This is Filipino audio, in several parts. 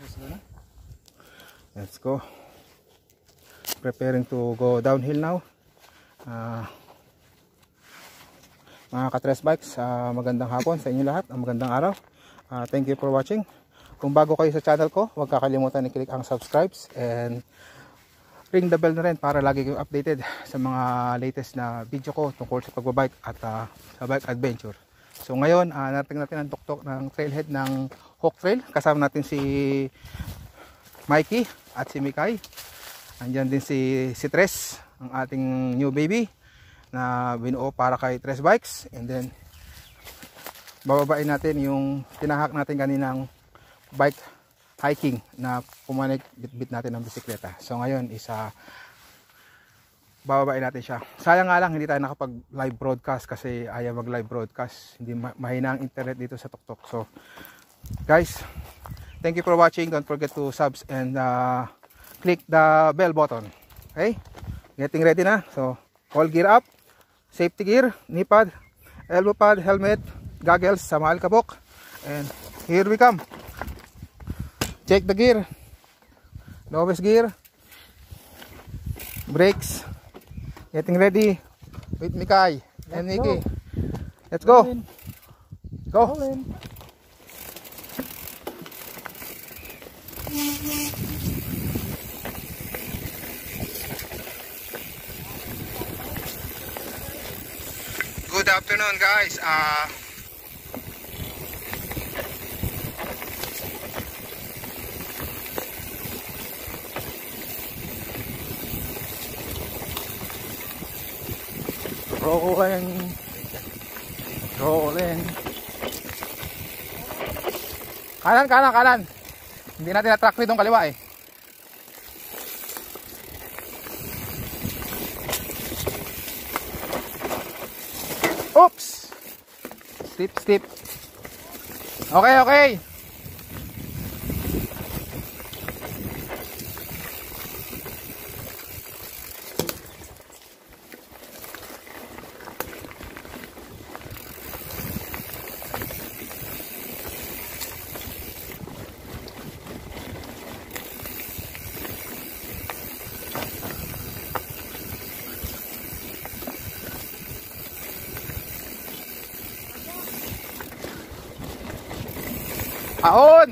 Let's go. Preparing to go downhill now. Mga ka-Trail Bikes, magandang hapon sa inyo lahat, magandang araw. Thank you for watching. Kung bago kayo sa channel ko, huwag kakalimutan i-click ang subscribes and ring the bell na rin para lagi kayong updated sa mga latest na video ko tungkol sa pagbabike at sa bike adventure. So ngayon, narating natin ang tuktok ng trailhead ng Hawk Trail. Kasama natin si Mikey at si Mikay. Andyan din si Tres, ang ating new baby na binuo para kay Trail Bikes. And then bababain natin yung tinahak natin kaninang bike hiking na pumanik bit natin ng bisikleta. So ngayon bababain natin siya. Sayang nga lang hindi tayo nakapag live broadcast kasi ayaw mag live broadcast, hindi mahina ang internet dito sa tuktok. So guys, thank you for watching. Don't forget to subs and click the bell button. Okay, getting ready na. So all gear up, safety gear, knee pad, elbow pad, helmet, goggles, sama kabok, and here we come. Check the gear, lowest gear, brakes, getting ready with Mikay and Nikki. Let's go. Go. Good afternoon guys. Rolling. Kanan. Hindi natin na-track rito ang kaliwa eh. Oops! Steep. Okay. Ahon!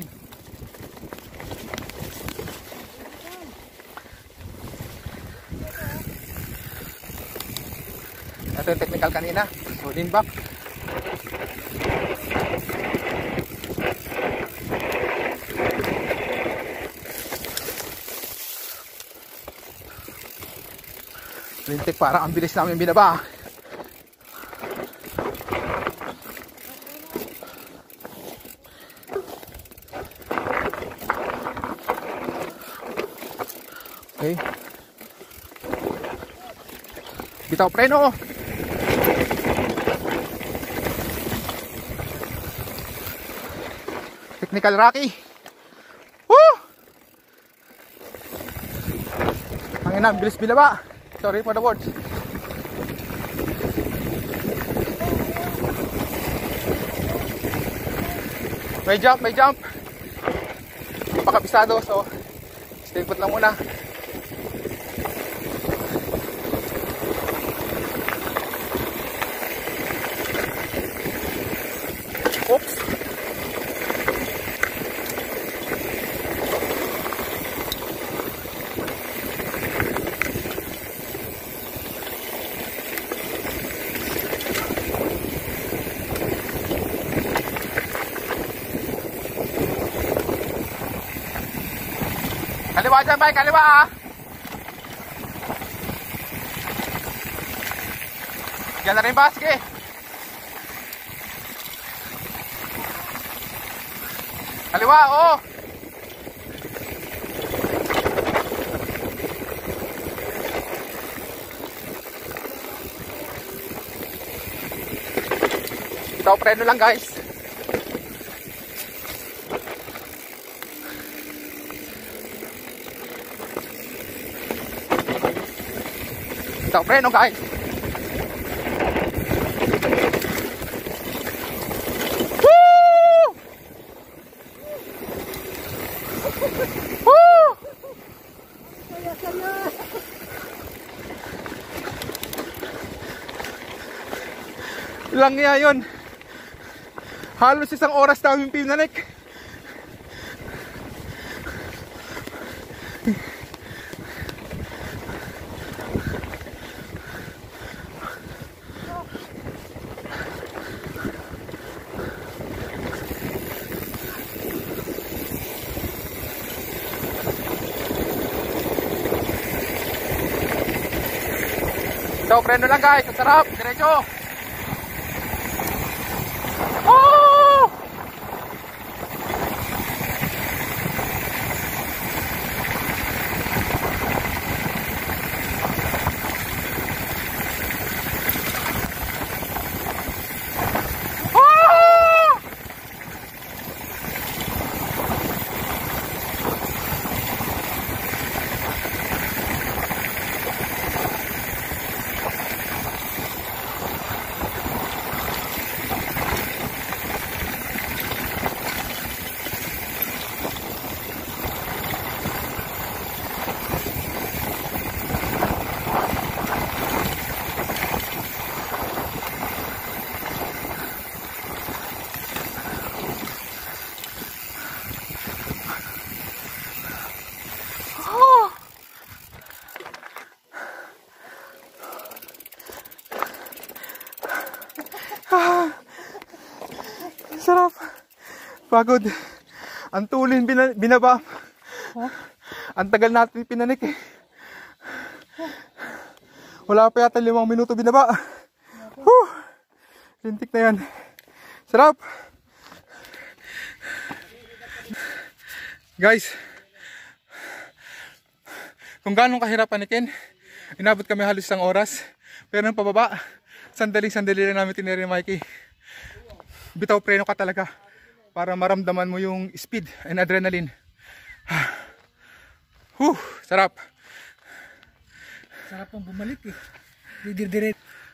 Ito yung technical kanina. So, lean back. Lintik, parang ang bilis namin binaba. Okay. Bitaw preno. Technical Rocky. Woo! Ang ina, bilis binaba. Sorry for the words. May jump. Hindi pa kabisado, so stay put lang muna. Oops. Kaliwa dyan, bye. Kaliwa Diyan na rin ba? Sige. Kaliwa, oo. Ito, preno lang guys. Ito, preno guys. Woo! Ilang nga yun. Halos 1 oras namin pinanik. So, preno lang guys, ang sarap, diretso. Oh! Sarap. Pagod. Ang tulin binaba. Ang tagal natin pinanik eh. Wala pa yata 5 minuto binaba. Lintik na yan. Sarap. Guys, kung ganong kahirap panikin, inabot kami halos 1 oras. Pero nang pababa, sandali lang namin tiniri ni Mikey. Bitaw preno ka talaga para maramdaman mo yung speed and adrenaline. Sarap. Sarap pang bumalik eh. Didiret.